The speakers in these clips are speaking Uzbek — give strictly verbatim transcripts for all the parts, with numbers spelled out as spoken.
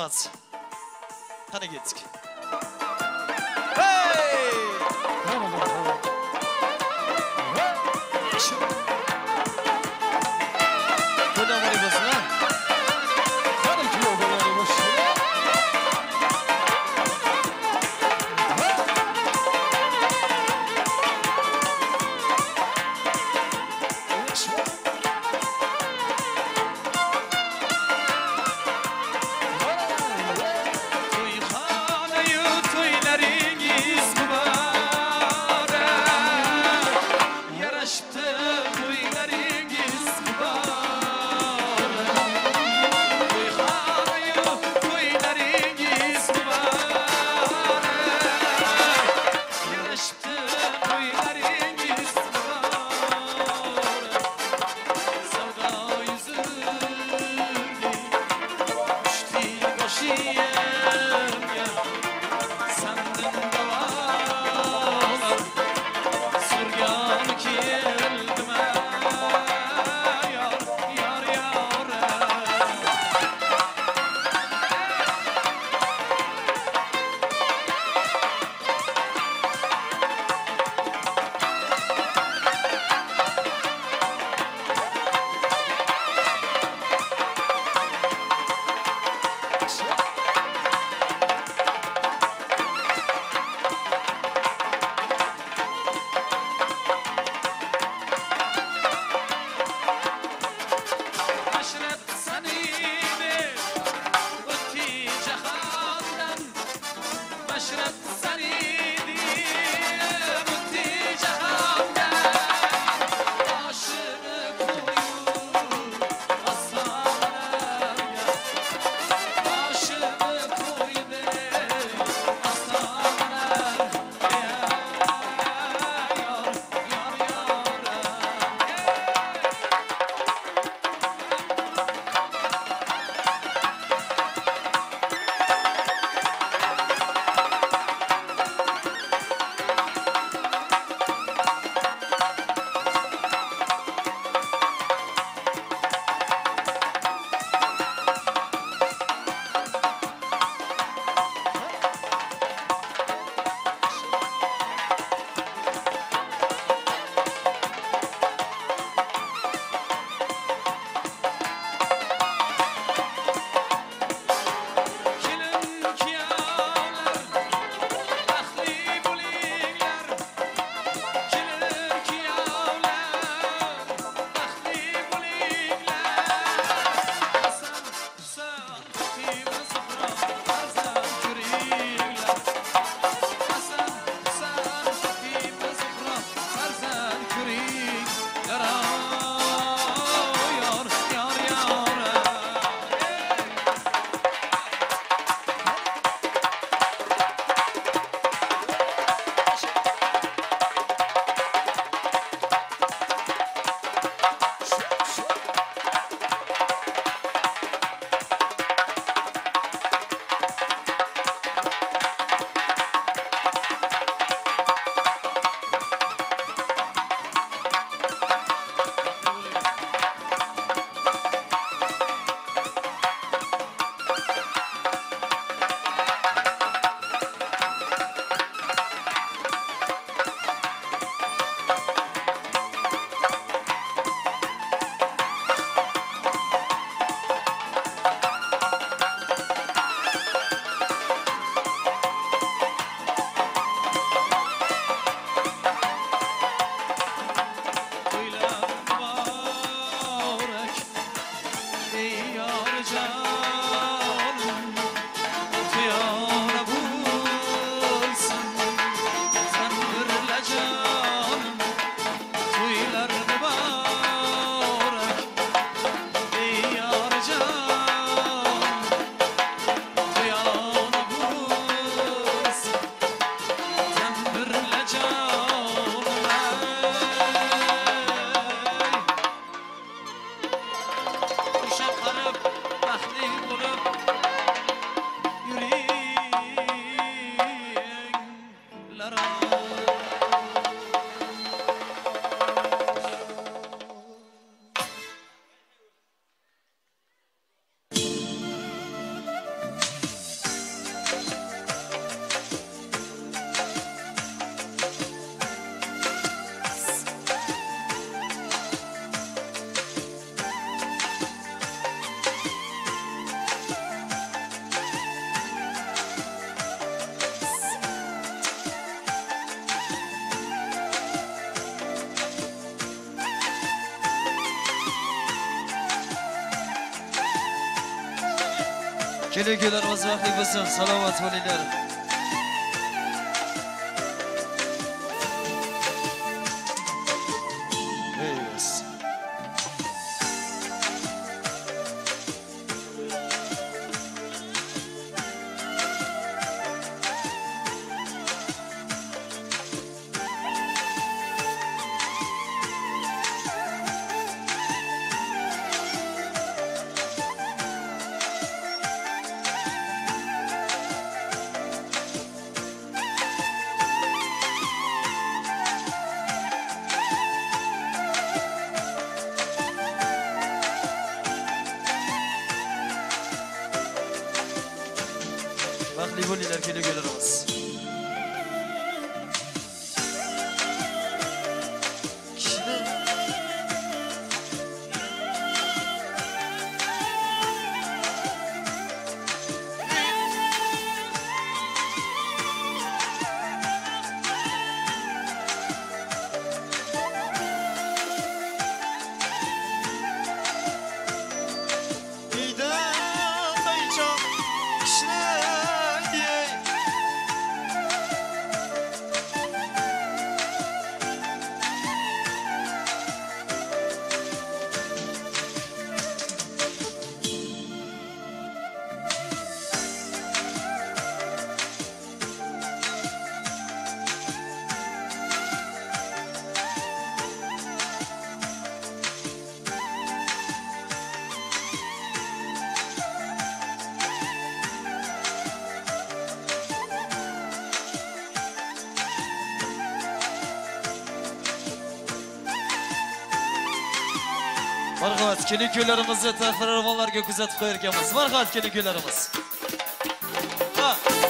Iltimos. Qani ketdik. Hey! Qo'ldan bari bo'lsin, ha? Qani kuyov bo'ladi bo'lsin. Kelinlarimiz vaqtli bo'lsin, salomat bo'linglar. Yes. Vaqtli bo'linglar, kelinlarimiz. Marhamat, kelinlarimizni taraflarga kuzatib qo'yarkanmiz. Marhamat, kelinlarimiz. Ha.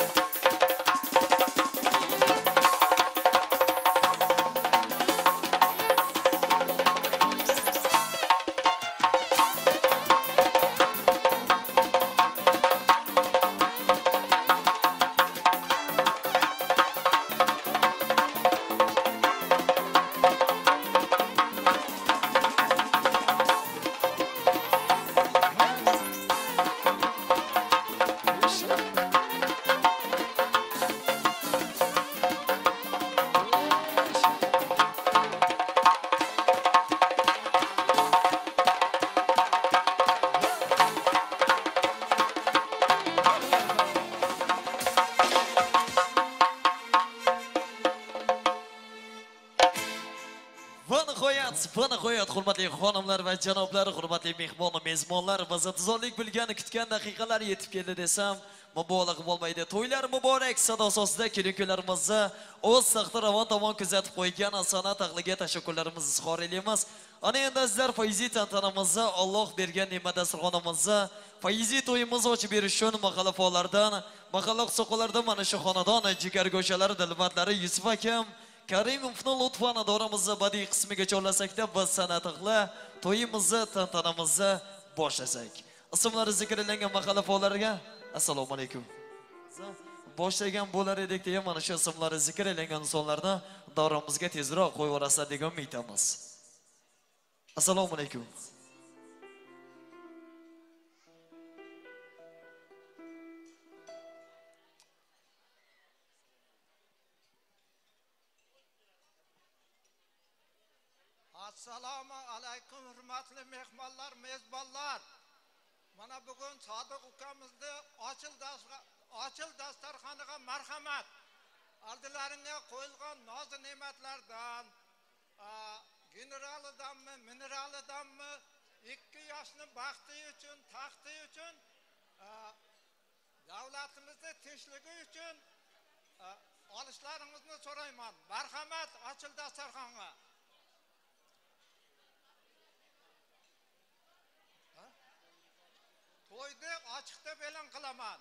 Bana qo'yat, hurmatli xonimlar va janoblar, hurmatli mehmon va mezbonlar, biz intizorlik bilgan, kutgan daqiqalar yetib keldi desam, mubolag'a bo'lmaydi. To'ylar muborak sado asosida kelinlarimizni o'z saxta ravon tomon kuzatib qo'ygan san'at ahliga tashakkurlarimizni izhor etamiz. Ana endi sizlar fayzi tantanamizni, Alloh bergan ne'mat dasturxonimizni, fayzi to'yimizni ochib berish uchun mahalla faollardan, mahalla soqolardan mana shu xonadon jigargo'shalari, dilbatlari Yusuf akam Karimovning lutfan adoramizni badiiy qismiga joylasakda biz san'at ahli to'yimizni, tantanamizni boshlasak. Ismlari zikrlangan mahalla faollariga assalomu alaykum. Boshlagan bo'lar edik degan mana shu ismlari zikrlangan insonlarni davramizga tezroq qo'yib yuborasizlar degan umidamiz. Assalomu alaykum. Assalomu alaykum hurmatli mehmonlar, mezbonlar. Mana bugun Sodiq ukamizni ochil ochil dasturxoniga marhamat. Aldilaringga qo'yilgan noz ne'matlardan, generalidanmi, mineralidanmi, ikki yoshni baxti uchun, taxti uchun, davlatimizni tinchligi uchun olishlaringizni so'rayman. Marhamat, ochil dasturxonga. To'yni ochiqda e'lon qilaman.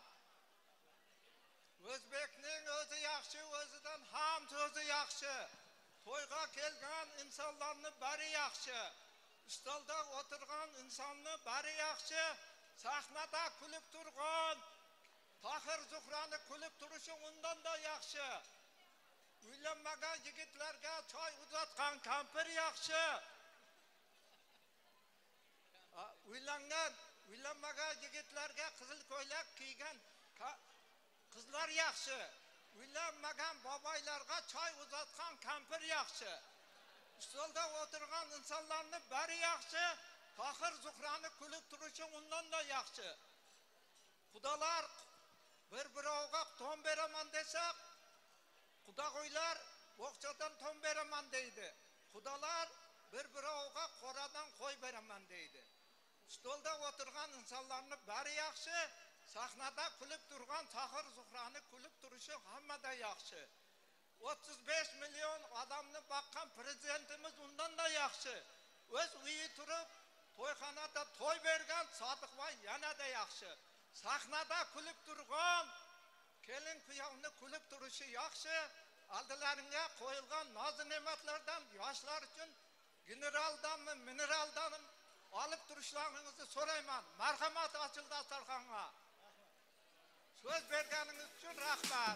O'zbekning o'zi yaxshi, o'zidan ham so'zi yaxshi. To'yga kelgan insonlarning bari yaxshi. Stolda o'tirgan insonni bari yaxshi. Sahnada kulib turgan Tohir Zuhrani kulib turishi undan da yaxshi. Uylanmagan yigitlarga choy uzatgan kampir yaxshi. Uylangan uylanmagan yigitlarga qizil ko'ylak kiygan qizlar yaxshi. Uylanmagan boboylarga choy uzatgan kampir yaxshi. Stolda o'tirgan insonlarni bari yaxshi. Tohir Zuhrani kulib turishi undan da yaxshi. Xudolar bir-birovga to'n beraman desak, xudogo'ylar bo'xchadan to'n beraman deydi. Xudolar bir-birovga qoradan qo'y beraman deydi. Stolda o'tirgan insonlarni bari yaxshi, sahnada kulib turgan Tohir Zuhrani kulib turishi hammada yaxshi. o'ttiz besh million odamni boqqan prezidentimiz undan da yaxshi. O'z uyi turib, to'yxonada to'y bergan Sodiqboy yanada yaxshi. Sahnada kulib turgan kelin kuyovni kulib turishi yaxshi. Aldilaringga qo'yilgan noz-ne'matlardan yoshlar uchun generaldanmi, mineraldan olib turishlaringizni so'rayman. Marhamat ochildi dasturxonga. So'z berganingiz uchun rahmat.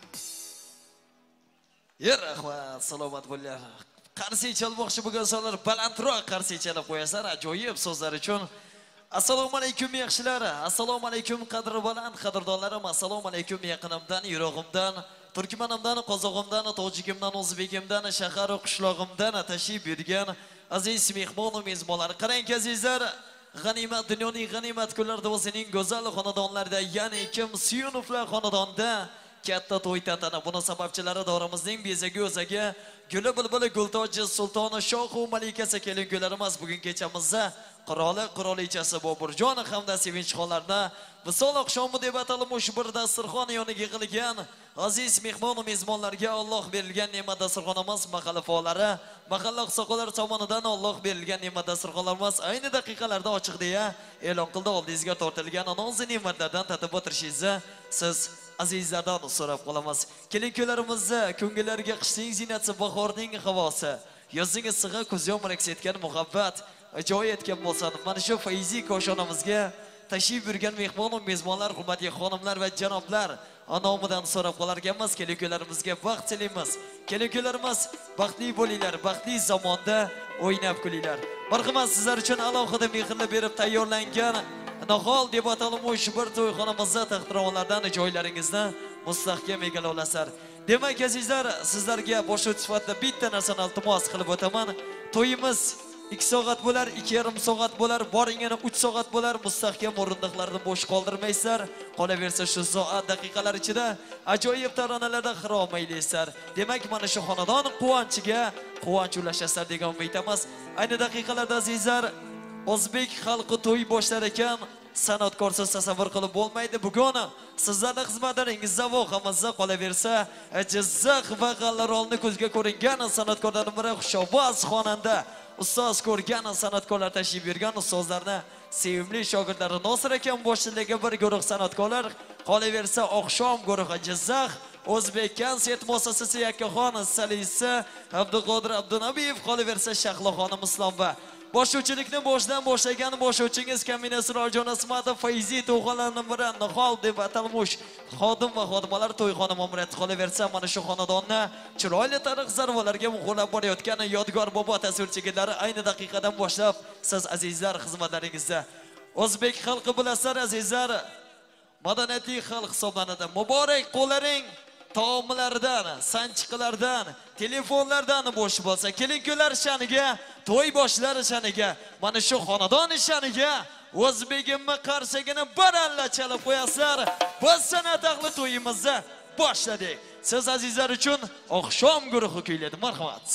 Yer rahmat, salomat bo'linglar. Qarshi chalmoqchi bo'lganlar balandroq qarshi chalib qo'yasizlar. Ajoyib so'zlar uchun. Assalomu alaykum yaxshilar. Assalomu alaykum qadri baland qadrdonlarim. Assalomu alaykum yaqinimdan, yurog'imdan, turkmanimdan, qozog'imdan, tojikimdan, o'zbekimdan, shahar va qishlog'imdan tashrif buyurgan aziz mehmon va mezbonlar. Qarang azizlar, g'animat dunyoning g'animat kunlarida o'zining go'zal xonadonlarida, ya'ni kim Suyunovlar xonadonida katta to'y tantana buni sababchilari davrimizning bezagi o'zaga guli bulbuli gultoji sultoni shohu malikasi kelingo'larimiz bugun kechamizda qiroli qirolichasi Boburjon hamda sevinchxonlarni visol oqshomi deb atalmoq bir dasturxon yoniga yig'ilgan aziz mehmon va mezbonlarga Alloh berilgan ne'mat dasturxonimiz mahalla faollari, mahalla oqsoqollar tomonidan Alloh berilgan ne'mat dasturxonlarimiz ayni daqiqalarda ochiq deya e'lon qildi. Oldingizga tortilgan noz ne'matlardan tatib o'tirishingizni siz azizlardan so'rab qolamiz. Kelin-kuylarimizni ko'ngillariga qishning zinati, bahorning havosi, yozning issig'i, kuz yomg'ir aks etgan muhabbat ajoyib etgan bo'lsa, mana shu fayzi koshonamizga tashrif buyurgan mehmon va mezbonlar, hurmatli xonimlar va janoblar nomidan so'rab qolar ekanmiz. Kelin-kuylarimizga baxt tilaymiz. Kelin-kuylarimiz baxtli bo'linglar, baxtli zamonda o'ynab kulinglar. Marhamat, sizlar uchun alohida mehrli berib tayyorlangan nahol deb atalmoq bir to'yxonamizda taxtiravonlardan joylaringizni mustahkam egallab olasizlar. Demak azizlar, sizlarga boshlovchi sifatida bitta narsani iltimos qilib o'taman. To'yimiz ikki soat bo'lar, ikki yarim soat bo'lar, boringani uch soat bo'lar. Mustahkam o'rindiqlarni bo'sh qoldirmaysizlar. Qolaversa shu soat daqiqalar ichida ajoyib taronalarda xirom aylaysizlar. Demak, mana shu xonadon quvonchiga quvonch ulashasizlar degan umidamiz. Ayni daqiqalarda azizlar, o'zbek xalqi to'y boshlar ekan, san'atkorsiz tasavvur qilib bo'lmaydi. Bugun sizlarning xizmatlaringizda vohamizda qolaversa, Jizzax va G'allarolni ko'zga ko'ringan san'atkorlardan biri Xushoboz xonanda, ustoz ko'rgan san'atkorlar tashrif buyurgan ustozlarni sevimli shogirdlari Nosir akam boshchiligida bir guruh san'atkorlar, qolaversa oqshom guruhi Jizzax O'zbek konsert muassasasi yakkaxon solisi Abduqodir Abdunabiyev, qolaversa Shahloxonim Islomba. Boshlovchilikni boshdan boshlagan boshlovchingiz Kamina Sirojjon Ismatov Fayzi to'g'onlarning biri nahol deb atalmoq xodim va xodimalar to'yxona ma'muriyati qolaversa mana shu xonadonni chiroyli tarix zarvalarga muhrlab borayotgan yodgor bobo tasvirchilari ayni daqiqadan boshlab siz azizlar xizmatlaringizda. O'zbek xalqi bilasizlar azizlar, madaniyatli xalq hisoblanadi. Muborak qo'llaring taomlardan, sanchiqlardan, telefonlardan bo'sh bo'lsa, kelin-kuylar shaniga, to'y boshlari shaniga, mana shu xonadon shaniga o'zbegimni qarsagini baralla chalib qo'yasizlar. Biz san'at ahli to'yimizni boshladik. Siz azizlar uchun oqshom guruhi kuylaydi. Marhamat.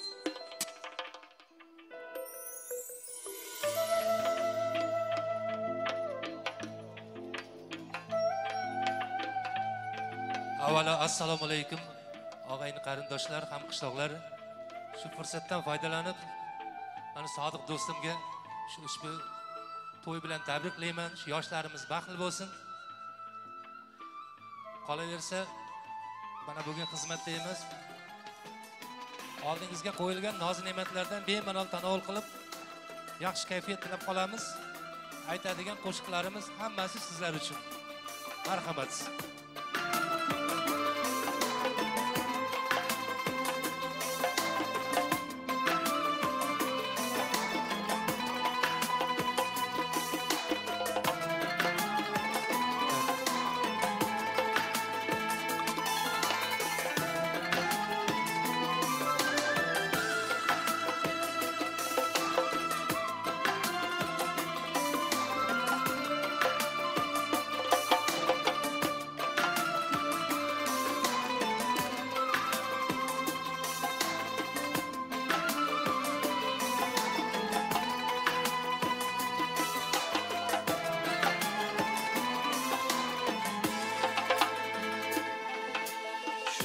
Avvalo assalomu alaykum og'ayni qarindoshlar, ham qishloqlar. Shu fursatdan foydalanib, mana sodiq do'stimga shu ushbu to'y bilan tabriklayman. Shu yoshlarimiz baxtli bo'lsin. Qolaversa, mana bugun xizmatdaymiz. Oldingizga qo'yilgan noz-ne'matlardan bemalol tanovul qilib, yaxshi kayfiyat tilab qolamiz. Aytadigan qo'shiqlarimiz hammasi sizlar uchun. Marhamat.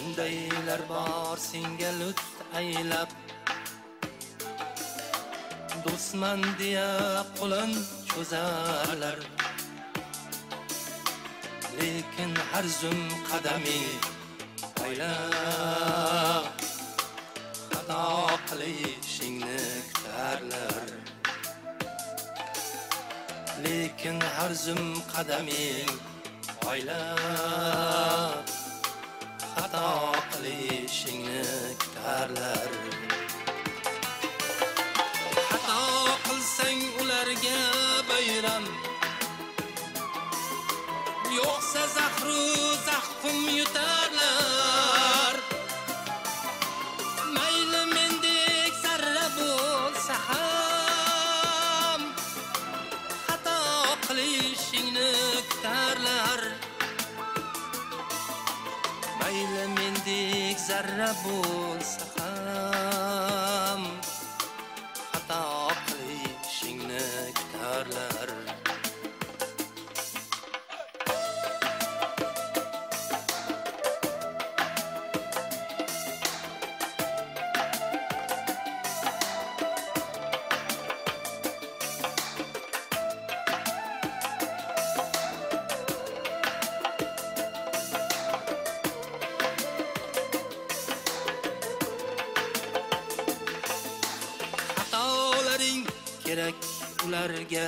Shundaylar bor senga lutf aylab, do'stman deya qo'lin cho'zarlar, lekin har zum qadaming aylab xato qilishingni kutarlar, lekin har zum qadaming aylab xato qilishingni kutarlar. Xato qilsang ularga bayram, yo'qsa zahru zahfum yutarlar. Mayli mendek zarra bo'lsa ham xato qilishingni kutarlar. Mayli mendek zarra bo'lsa ham xato qilishingni kutarlar. Kerak ularga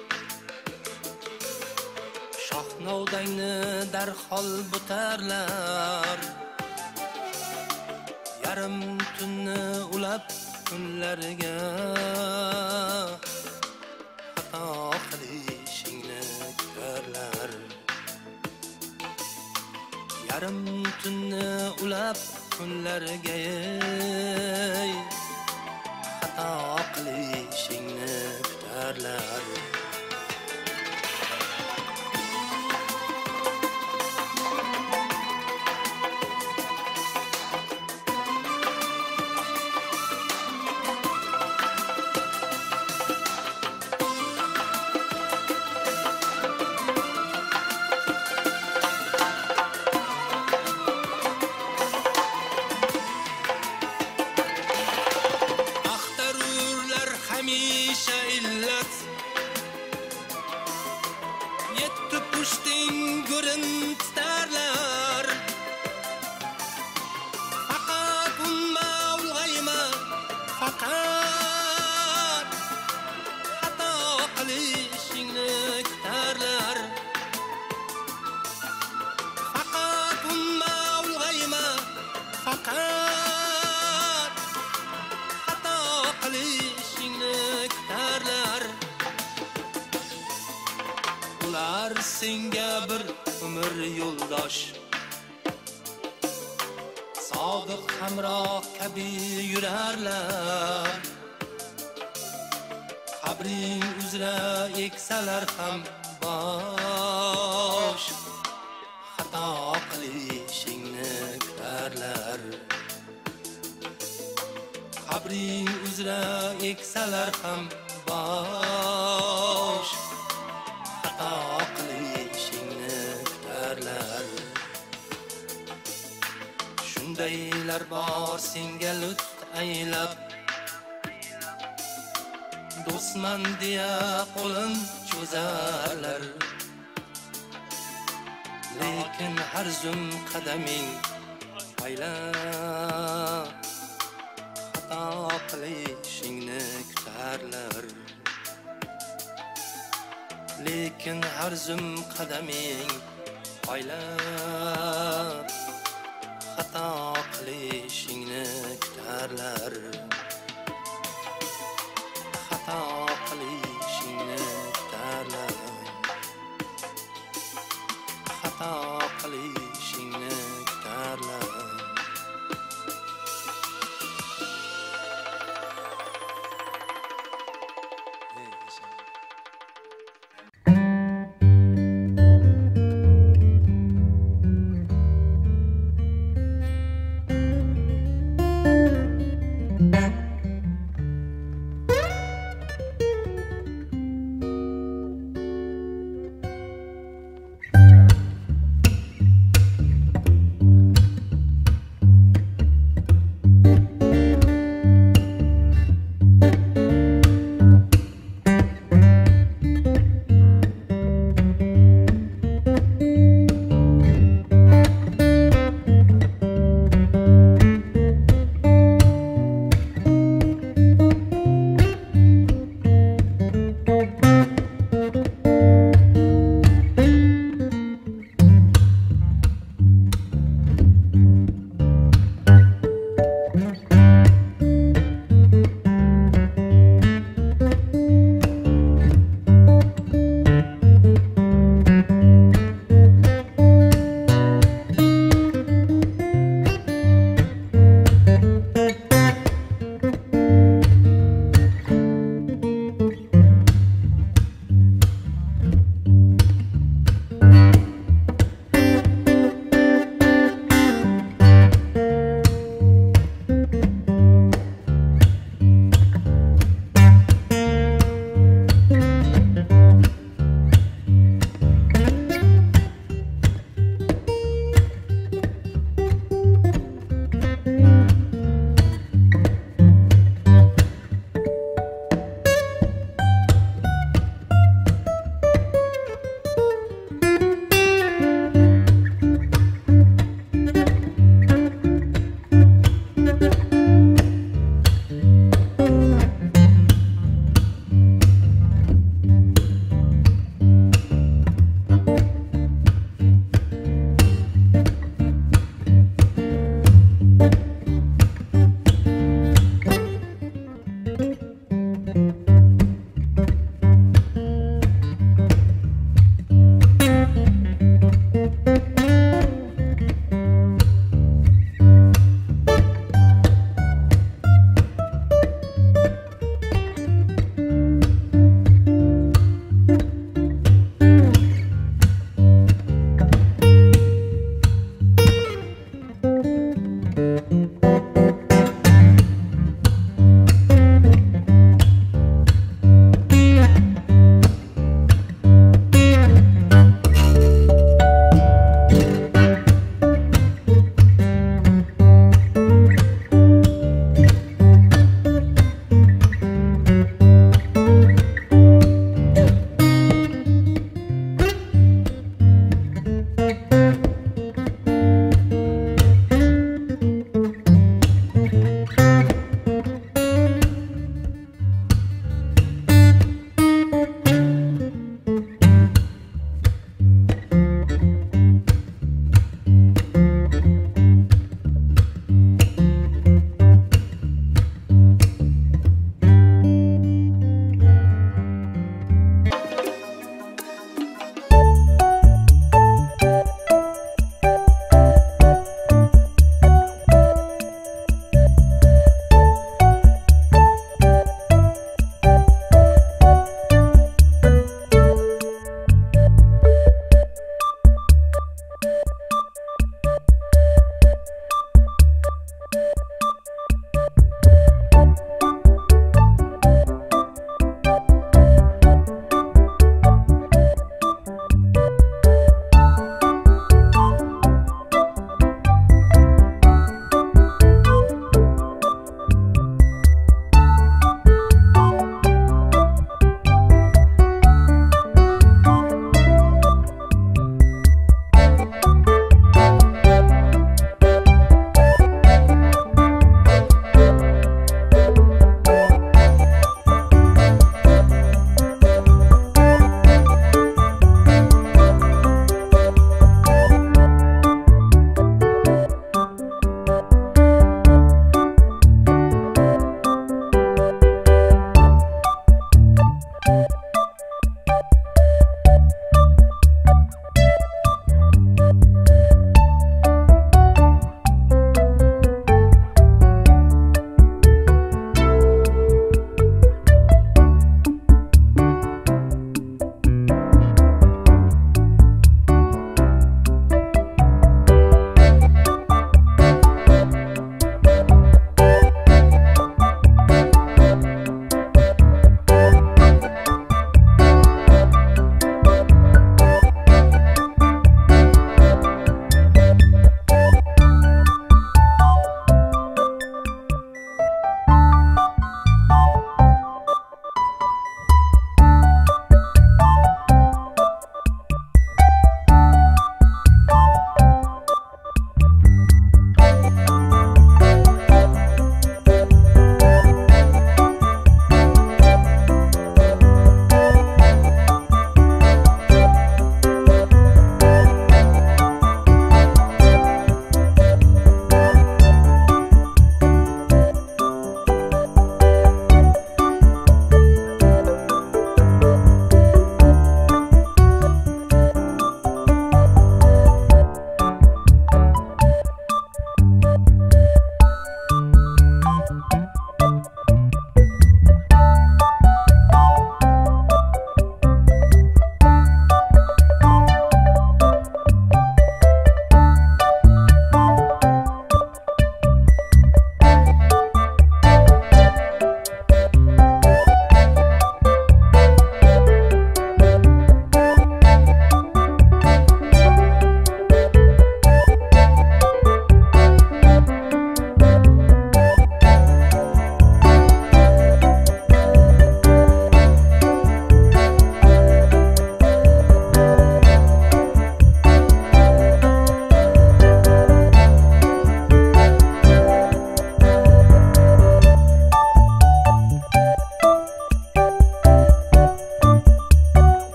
shohnodangni darhol butarlar. Yarim tunni ulab kunlarga xato qilishingni kutarlar. Yarim tunni ulab kunlarga xato qilishingni kutarlar. Hamisha illat yetti pushting gurin tutarlar. Faqat unma ulg'ayma, faqat xato qilishingni kutarlar. Faqat unma ulg'ayma, faqat xato qilishingni kutarlar. Ular senga bir umr yo'ldosh, sodiq hamroh kabi yurarlar. Qabring uzra eksalar ham bosh, xato qilishingni kutarlar. Qabring uzra eksalar ham bosh, xato qilishingni kutarlar. Shundaylar bor senga lutf aylab, do'stman deya qo'lin cho'zarlar, lekin har zum qadaming aylab xato qilishingni kutarlar. Lekin har zum qadaming aylab xato qilishingni kutarlar. Xato qilishingni kutarlar. Xato qilishingni kutarlar. Thank you.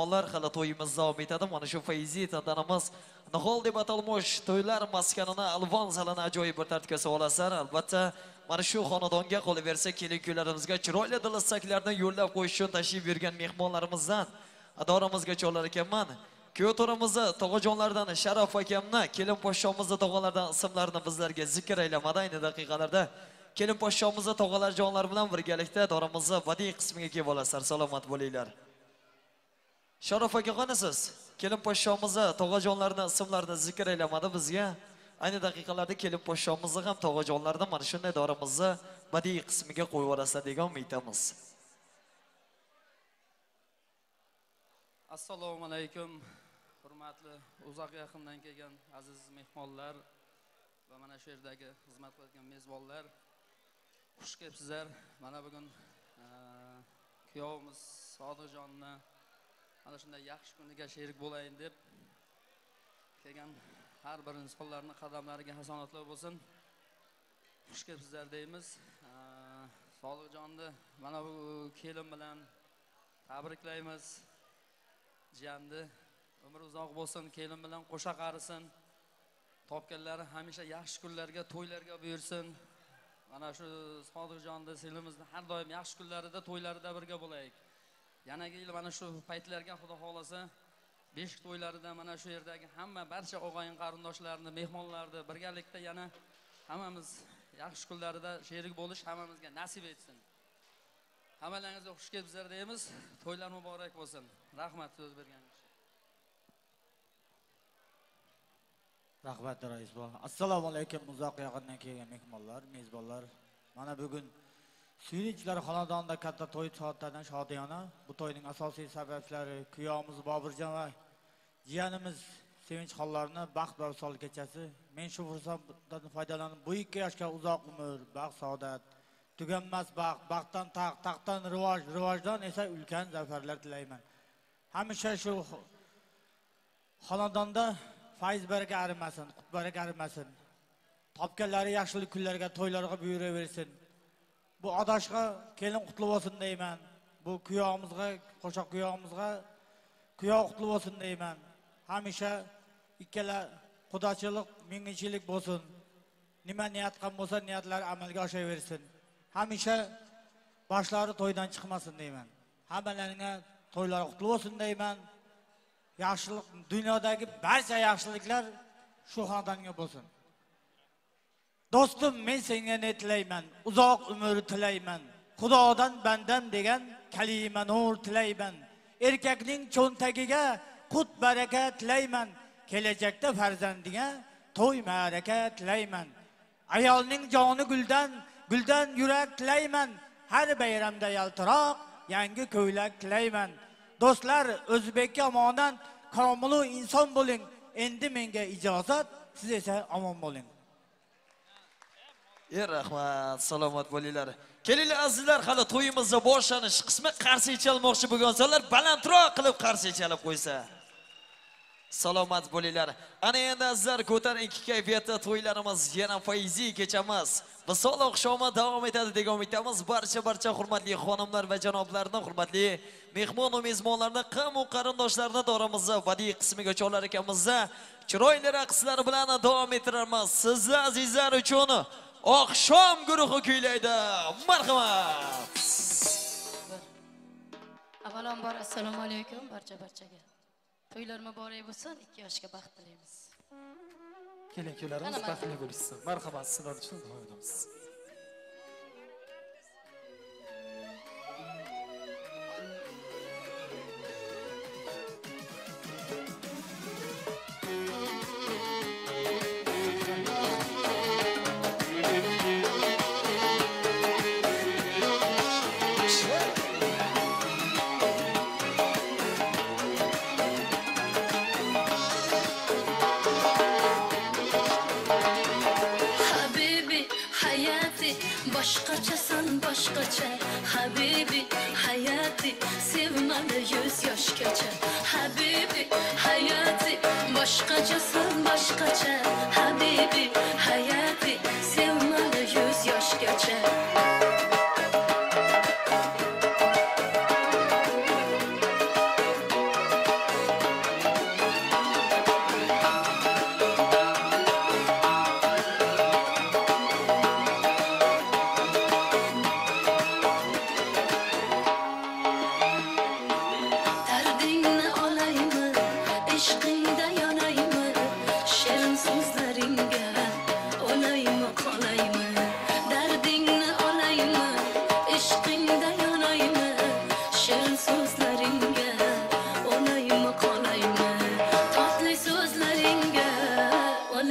mezmonlar hali to'yimiz davom etadi. Mana shu fayzi tantanamiz nihol deb atalmoq to'ylar maskanini alvon zalini ajoyib bir tartibga solasar. Albatta mana shu xonadonga qolaversa kelin-kuylarimizga chiroyli dilsaklarni yo'llab qo'yish uchun tashrif buyurgan mehmonlarimizdan adoramizga cholar ekanman. Kuyov to'ramizni tog'ajonlardan Sharaf akamni, kelin poshshomizni tog'alardan ismlarini bizlarga zikr aylamadi ayni daqiqalarda. Kelin poshshomizni tog'alar jonlar bilan birgalikda doramizni badiiy qismiga kelib olasizlar. Salomat bo'linglar. Sharaf aka qanisiz? Kelin poshshomizni tog'ajonlarning ismlarini zikr aylamadi bizga. Ayni daqiqalarda kelin poshshomizni ham tog'ajonlardan mana shunday doramizni badiiy qismiga qo'yib olasizlar degan umidamiz. Assalomu alaykum. Hurmatli uzoq yaqindan kelgan aziz mehmonlar va mana shu yerdagi xizmat qilgan mezbonlar. Xush kelibsizlar. Mana bugun kuyovimiz Sodiqjonni mana shunday yaxshi kuniga sherik bo'layin deb kelgan har bir insonlarning qadamlariga hasonatlar bo'lsin. Xush kelibsizlar deymiz. Sodiqjonni mana bu kelin bilan tabriklaymiz. Jiyandi umr uzoq bo'lsin, kelin bilan qo'sha qarisin. Topganlari hamisha yaxshi kunlarga, to'ylarga buyursin. Mana shu Sodiqjonni selimizni har doim yaxshi kunlarida, to'ylarida birga bo'laylik. Yanagi yil mana shu paytlarga Xudo xolasa beshik to'ylarida mana shu yerdagi hamma barcha og'ayin qarindoshlarni, mehmonlarni birgalikda yana hammamiz yaxshi kunlarida sherik bo'lish hammamizga nasib etsin. Hammalaringizga xush kelibsizlar deymiz. To'ylar muborak bo'lsin. Rahmat so'z berganingiz uchun. Rahmat rais bol. Assalomu alaykum uzoq yaqindan kelgan mehmonlar, mezbonlar. Mana bugun Suyunchilar xonadonida katta to'y soatlardan shodiyona. Bu to'yning asosiy sabablari kuyovimiz Bobirjon va jiyanimiz Sevinch xonlarini baxt va visol kechasi. Men shu fursatdan foydalanib bu ikki yoshga uzoq umr, baxt, saodat, tuganmas baxt, baxtdan taq, taqdan rivoj, rivojdan esa ulkan zafarlar tilayman. Hamisha shu xonadonda fayz baraka arimasin, qut baraka arimasin. Topganlari yaxshilik kunlarga, to'ylarga buyuraversin. Bu adashga kelin qutlu bo'lsin deyman. Bu kuyovimizga, qo'shoq kuyovimizga kuyov qutlu bo'lsin deyman. Hamisha ikkala xudochilik, mingchilik bo'lsin. Nima niyat qilgan bo'lsa, niyatlar amalga oshaversin. Hamisha boshlari to'ydan chiqmasin deyman. Hammalaringga to'ylar qutlu bo'lsin deyman. Yaxshilik, dunyodagi barcha yaxshiliklar shu xonadonga bo'lsin. Do'stim, men senga ne tilayman? Uzoq umr tilayman. Xudodan bandam degan kalima nur tilayman. Erkakning cho'ntagiga qut baraka tilayman. Kelajakda farzandiga to'y ma'raka tilayman. Ayolning joni guldan, guldan yurak tilayman. Har bayramda yaltiroq yangi ko'ylak tilayman. Do'stlar, O'zbekka omonat, komilu inson bo'ling. Endi menga ijozat, siz esa omon bo'ling. Ey rahmat, salomat bo'linglar. Kelinglar azizlar, hali to'yimizning boshlanish qismi qarshi chalmoqchi bo'lganlar balandroq qilib qarshi chalib qo'ysa. Salomat bo'linglar. Ana endi azizlar, ko'tarinki kayfiyatda to'ylarimiz yana fayziy kechamiz. Visol oqshomi davom etadi degan umidamiz. Barcha barcha hurmatli xonimlar va janoblarning, hurmatli mehmon va mezbonlarning, qavm qarindoshlarning doramizda badiiy qismiga cholar ekanmiz-da. Chiroyli raqslar bilan davom ettiramiz. Sizlar azizlar uchun oqshom guruhi kuylaydi. Marhamat. Avvalambor assalomu alaykum barcha barchaga. To'ylar muborak bo'lsin, ikki yoshga baxt tilaymiz. Kelin-kuylarimiz baxtli bo'lishsin. Marhamat, sizlar uchun duo qilamiz. Başqaçasan başqaça Habibi hayati sevmali yüz yoshgacha Habibi hayati başqaçasan başqacha Habibi hayati sevmali yüz yoshgacha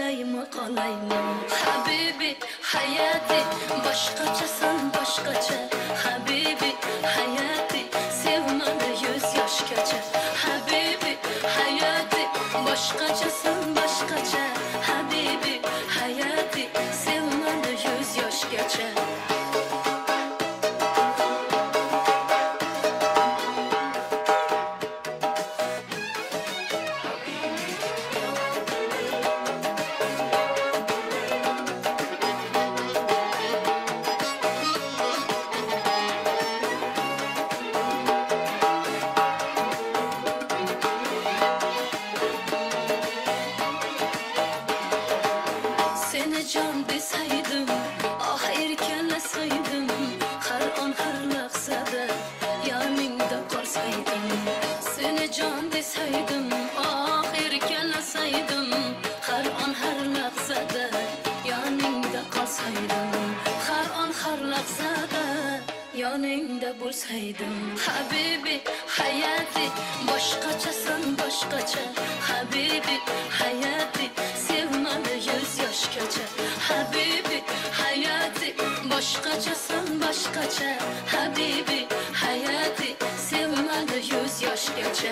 qolaymi qolaymi habibi hayati boshqachasan boshqacha habibi hayati sevmadi yuz yoshgacha habibi hayati boshqachasan boshqacha habibi hayati sevmadi yuz yoshgacha yoningda bo'lsaydim habibi hayati boshqachasan boshqacha habibi hayati sevmadi yuz yoshgacha habibi hayati boshqachasan boshqacha habibi hayati sevmadi yuz yoshgacha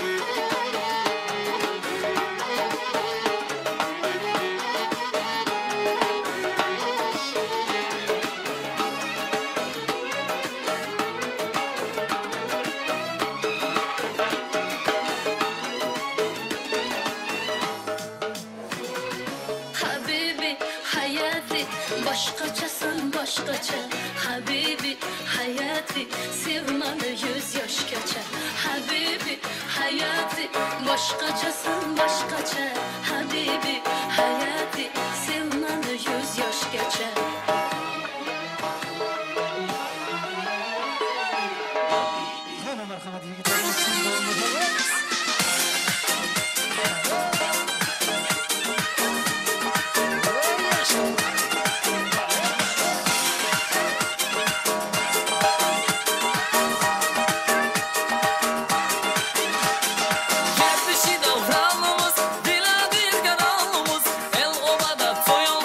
boshqachasan boshqacha habibi hayati sevmadi yuz yoshgacha habibi hayati boshqachasan boshqacha habibi hayati sevmadi yuz yoshgacha marhamat yigitlar Toy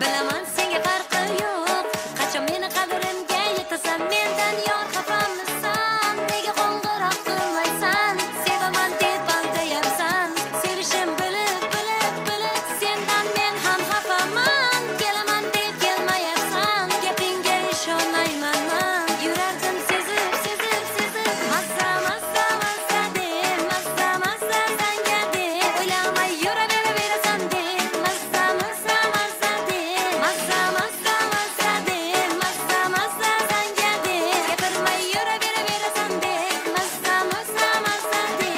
Bilaman senga farqi yo'q. Qachon meni qadrimga yetasan, mendan yor xafamisan. Nega qo'ng'iroq qilmaysan? Sevaman deb aldayapsan. Sevishim bilib, bilib, bilib, sendan men ham xafaman. Kelaman deb kelmayapsan, gapingga ishonmayman man. Yurardim sezib, sezib, sezib, mazza, mazza, mazza deb, mazza, mazza sanga deb, o'ylamay yuraverasan deb, mazza, mazza, mazza deb, mazza, mazza, mazza deb, mazza, mazza sanga deb, gapirmay yuraverasan deb, mazza, mazza, mazza deb.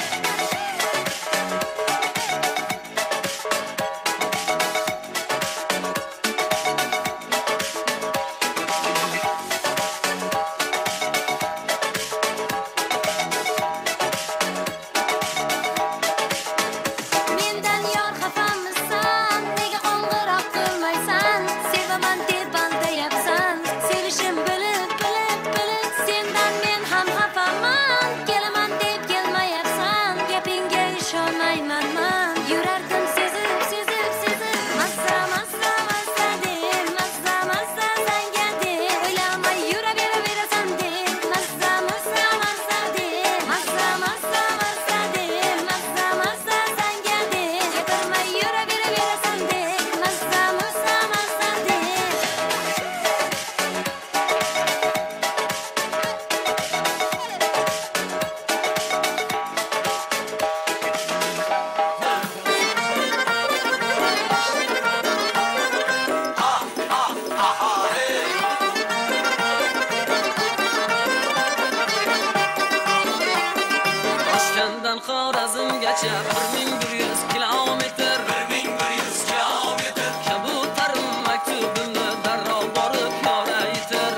Mendan yor xafamisan, nega qo'ng'iroq qilmaysan? Sevaman deb aldayapsan. Sevishim bilib, bilib, bilib, sendan men ham xafaman. Kelaman deb kelmayapsan, gapingga ishonmayman man. Yurardim sezib, sezib, sezib, mazza, mazza, mazza deb, mazza, mazza sanga deb, o'ylamay yuraverasan deb, mazza, mazza, mazza deb, mazza, mazza, mazza deb, mazza, mazza sanga deb, gapirmay yuraverasan deb, mazza, mazza, mazza deb. Toshkentdan Xorazmgacha bir ming bir yuz kilometr, bir ming bir yuz kilometr. Kabutarim maktubimni darrov borib yoraytir.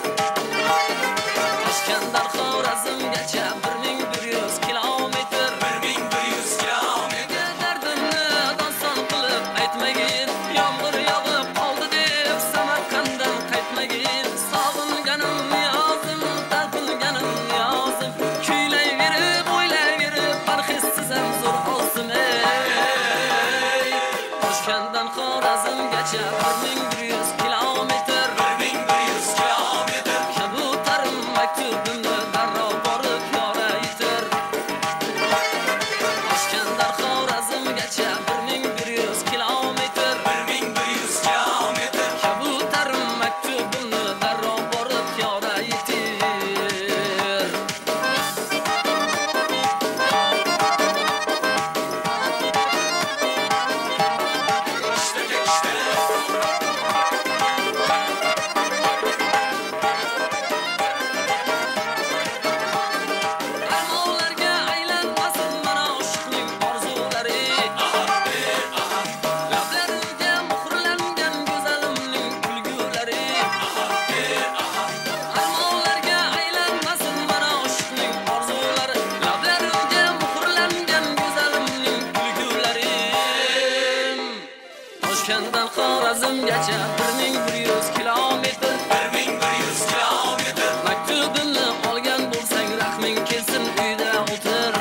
Toshkentdan Xorazmgacha bir ming bir yuz kilometr, bir ming bir yuz kilometr. Dardimni oson qilib aytmagin, yomg'ir yog'ib qoldi deb Samarqanddan qaytmagin. Sog'inganim yozim, talpinganim yozim, kuylayverib, o'ylayverib, parhezsiz ham zo'r olsim ey. Toshkentdan Xorazmgacha bir ming bir yuz kilometr, bir ming bir yuz kilometr. Kabutarim maktubimni darrov borib yoraytir. Toshkentdan Xorazmgacha bir ming bir yuz kilometr, bir ming bir yuz kilometr. Kabutarim maktubimni darrov borib yoraytir. Armonlarga aylanmasin mana oshiqning orzulari. Lablarimga muhrlangan go'zalimning kulgulari. Armonlarga aylanmasin mana oshiqning orzulari. Lablarimga muhrlangan go'zalimning kulgulari. Toshkentdan Xorazmgacha bir ming bir yuz kilometr, bir ming bir yuz kilometr. Maktubimni olgan bo'lsang rahming kelsin, uyda o'tir.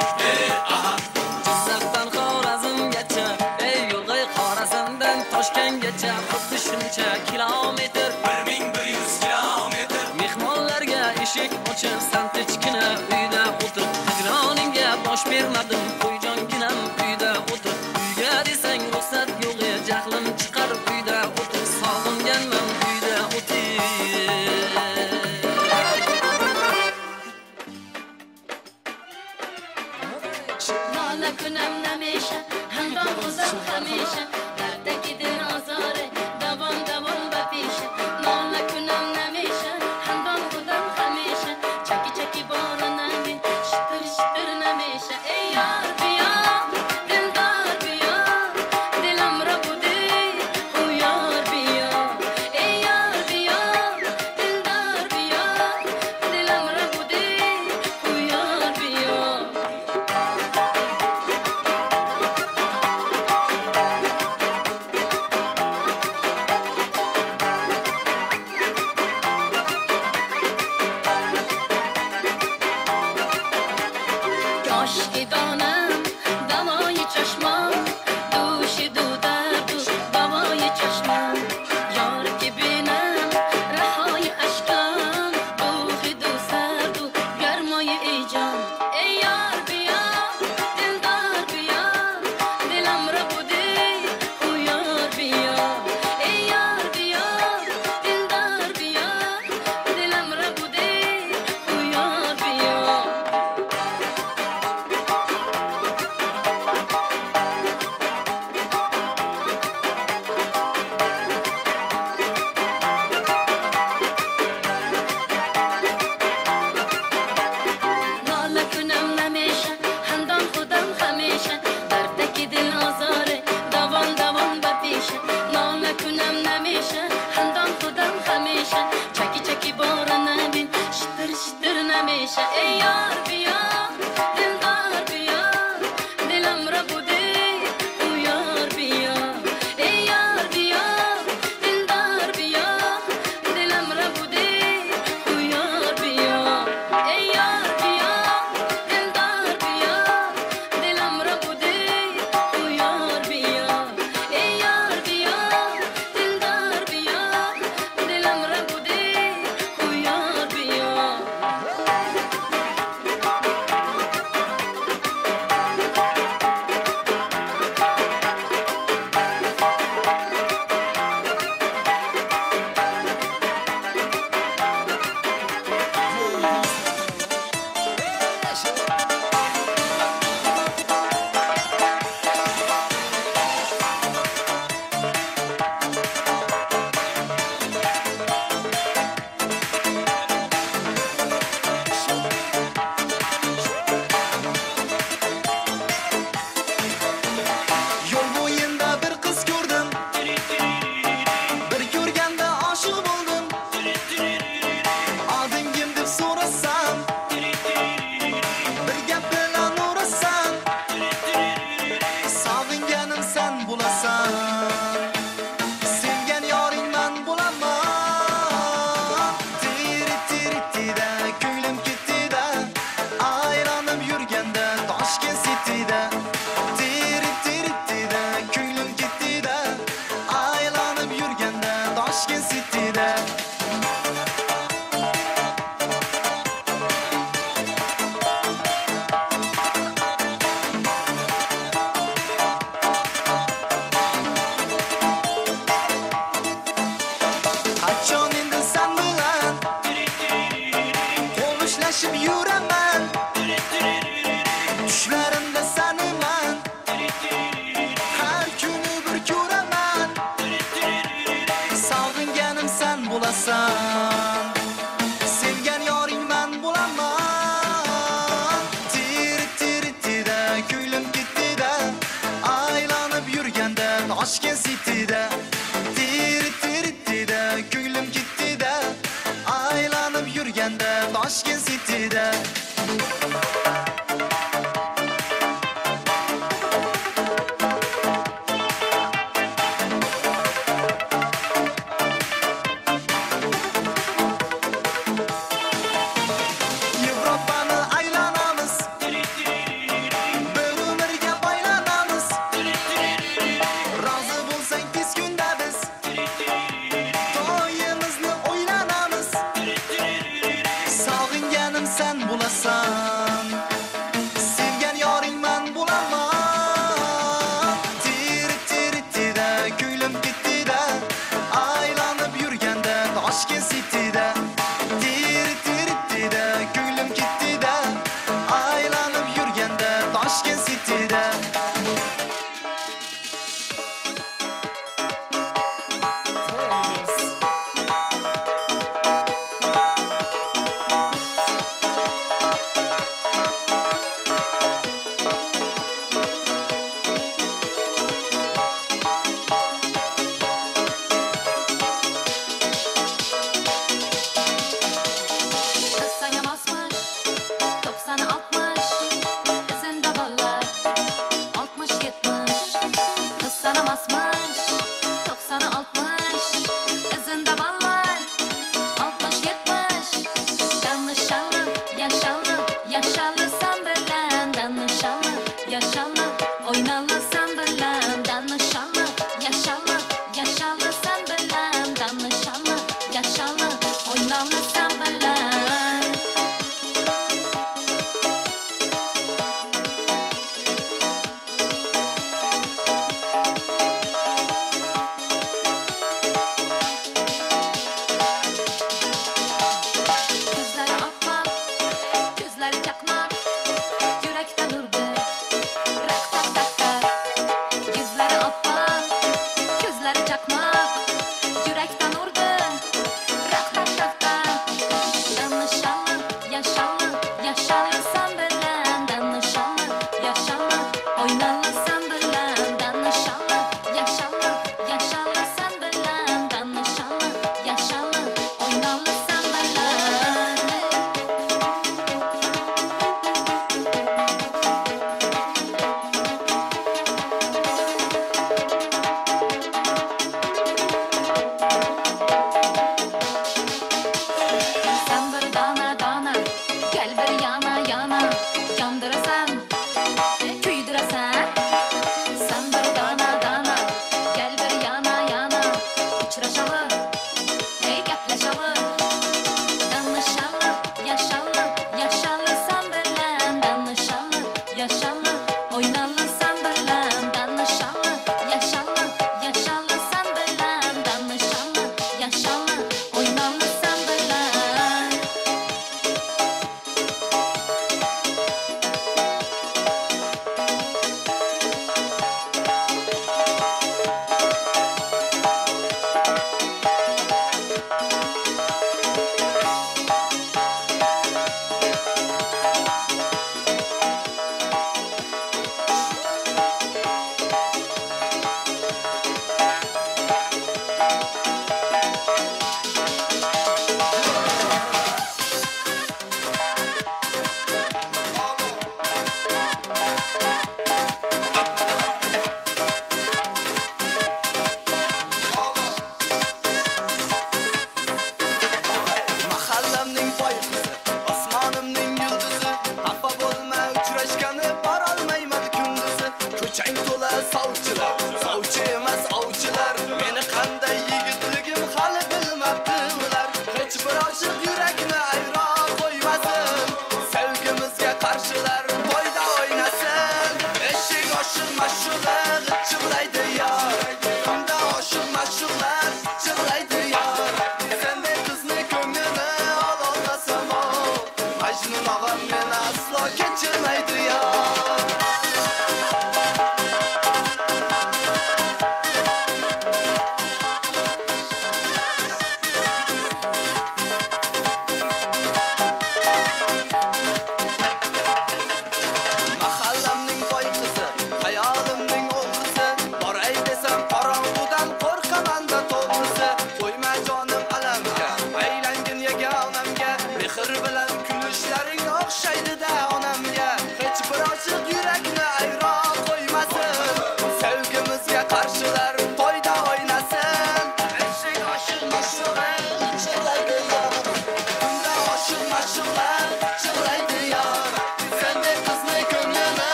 Jizzaxdan Xorazmgacha, ey yo'lg'ay Xorazmdan Toshkentgacha xuddi shuncha kilometr, bir ming bir yuz kilometr. Mehmonlarga eshik ochib, san tinchgina uyda o'tir. Hijroningga bosh bermadim, qo'yjonginam uyda o'tir. Uyga desang ruxsat yo'q, jahlim chiqar uyda o'tir. Sog'inganman uyda o'tir. Nola kunam hamisha, hamron o'zim hamisha. Darddagidir ozori, davom davom va pesha. Nola bo'lasan. Sevgan yoring men bo'laman. Tir tir tida ko'nglim ketdi-da, aylanib yurganda Toshkent City'da. Tir tir tida ko'nglim ketdi-da, aylanib yurganda Toshkent City'da. Yevropani aylanamiz, bir umrga baylanamiz. Rozi bo'lsang tez kunda biz to'yimizni o'ylanamiz. Sog'inganim sen bo'lasan, sevgan yoring men bo'laman. Tir tir tida ko'nglim ketdi-da, aylanib yurganda Toshkent City'da. Tir tir tida ko'nglim ketdi-da, aylanib yurganda Toshkent City'da. Kıssana basmış, doksan altmış, izinde ballar, altmış yetmiş. Kıssana basmış, doksan altmış, izinde ballar, altmış yetmiş. Danışanlı, yaşanlı, yaşanlı sen bilen. Danışanlı, yaşanlı, oynalı sen bilen. Danışanlı, yaşanlı, yaşanlı sen bilen. Danışanlı, yaşanlı, oynalı sen bilen. Gözleri akmak, gözleri çakmak, yürekten urdu, rak tak tak tak. Gözleri akmak, gözleri çakmak, yürekten urdu, rak tak tak tak. Danışanlı, yaşanlı, yaşanlı sen bilen. Danışanlı, yaşanlı, oynalı sen bilen. Danışanlı, yaşanlı, yaşanlı sen bilen. Danışanlı, yaşanlı, oynalı sen bilen. Sen bir dana dana, gel bir yana yana, yandırasan, küydürasan. Sen bir dana dana, gel bir yana yana, uçraşalı, ey gaplaşalı. Danışanlı, yaşanlı, yaşanlı sen bilen. Danışanlı, yaşanlı, oynalı sen bilen. Danışanlı, yaşanlı, yaşanlı sen bilen. Danışanlı, yaşanlı, oynalı sen bilen.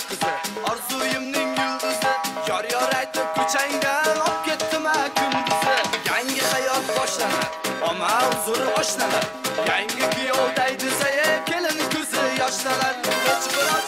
qizi Orzuyimning yulduzi Yor yor aytib ko'changdan Olib ketdim ha kunduzi Yangi hayot boshlanar Ama huzuri oshlanar Yangi kuyovday desa kelin ko'zi yoshlanar Hech biroz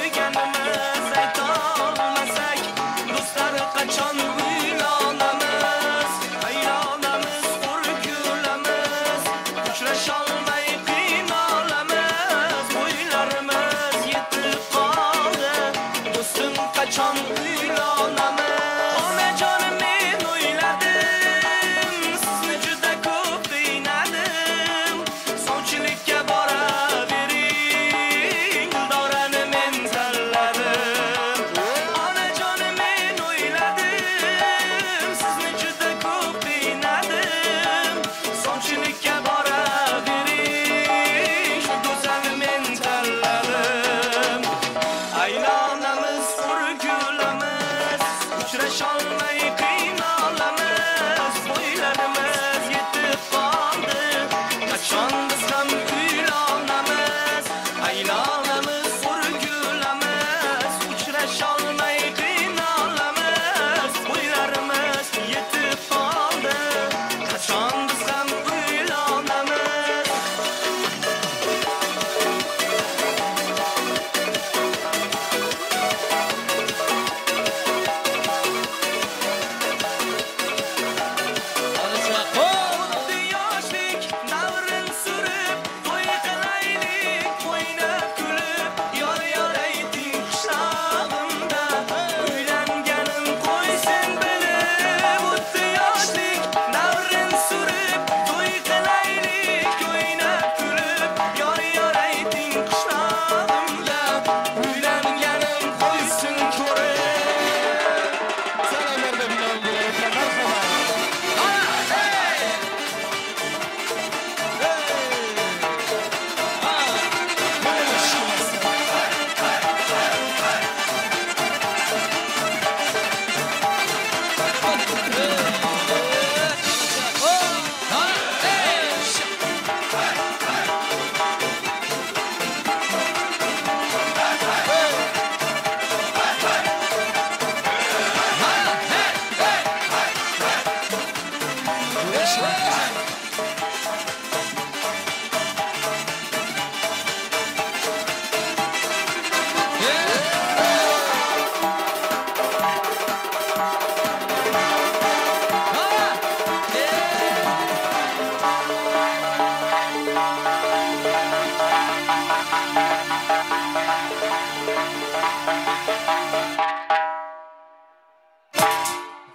Qachon uylanamiz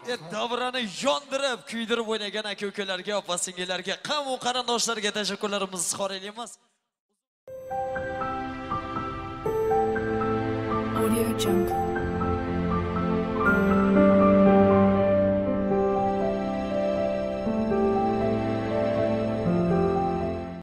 E, davrani yondirib, kuydirib o'ynagan aka-ukalarga, opa-singillarga, qamu qarindoshlarga tashakkurlarimizni izhor etamiz. Audio Jungle.